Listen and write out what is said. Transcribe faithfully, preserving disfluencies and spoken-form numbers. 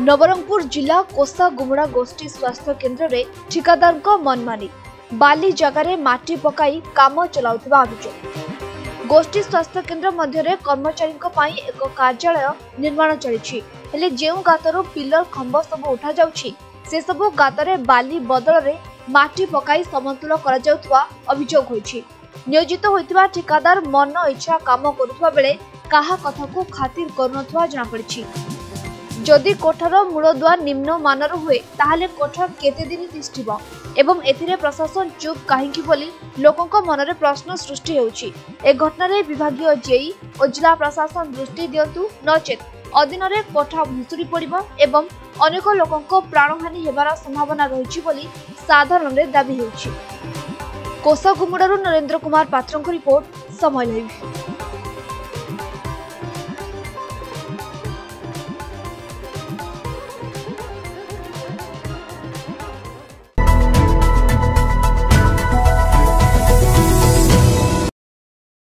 नवरंगपुर जिला कोसागुमुड़ा गोष्ठी स्वास्थ्य केन्द्र में ठिकादार मनमानी बाली जगार माटी पकाई काम चलाउथिबा अभियोग। गोष्ठी स्वास्थ्य केन्द्र मध्य कर्मचारी एक कार्यालय निर्माण चली हेले जेउ गातर पिलर खंभ सब उठा जाउछि से सब गातर बाली बदल रे माटी पकाई समतुल करा जाउथबा अभियोग होइछि। नियोजित होइतबा ठिकादार मन इच्छा काम करुथबा बेले काहा कथा को खातिर करनथवा जना पड़छि। जदि कोठार मूलदुआर निम्न मानर हुए ताहले कोठा केते दिन तिष्ठिबो एवं एथिरे प्रशासन चुप काहेकि बोली लोकंक मनरे प्रश्न सृष्टि हेउछि। ए घटना विभागीय जेई और जिला प्रशासन दृष्टि दियंतु नचेत अधीन रे कोठा भुसुड़ी पड़िबो एवं अनेक लोकंक प्राणहानि हेबार संभावना रहिछि बोली साधारण रे दाबी हेउछि। कोसागुमुड़ारू नरेंद्र कुमार पात्रंक रिपोर्ट समय लाइव।